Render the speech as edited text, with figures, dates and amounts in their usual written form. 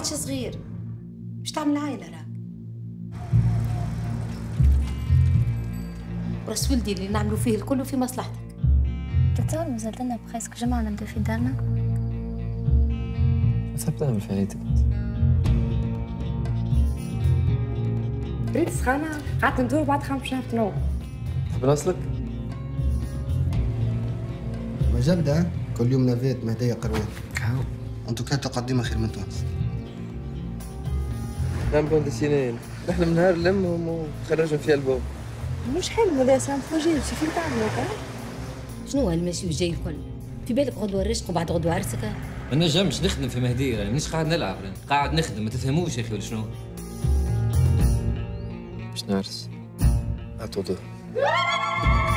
عادش صغير، باش تعمل عائلة راك. راس ولدي اللي نعملوا فيه الكل في مصلحتك. تتصور مازال لنا بريسك جمعة نبداو في دارنا؟ تحب تعمل في عيلتك انت سخانة قعدت ندور بعد 5 شهور تنوض. تحب نوصلك؟ وجبدة كل يوم نافيت مهدية قروان. كاو انتو كلا تقدمها خير من تونس. نعمل كونديسيونيل، نحلم نهار نلمهم ونخرجهم في البوم. مش حلم هذا سان بروجي في تعملوا هكا. شنو الماشي والجاي الكل؟ في بالك غدوة الرشق وبعد غدوة عرسك؟ ما نجمش نخدم في مهدي، راني مانيش قاعد نلعب، راني قاعد نخدم، ما تفهموش يا اخي ولا شنو؟ باش نعرس. هاتوا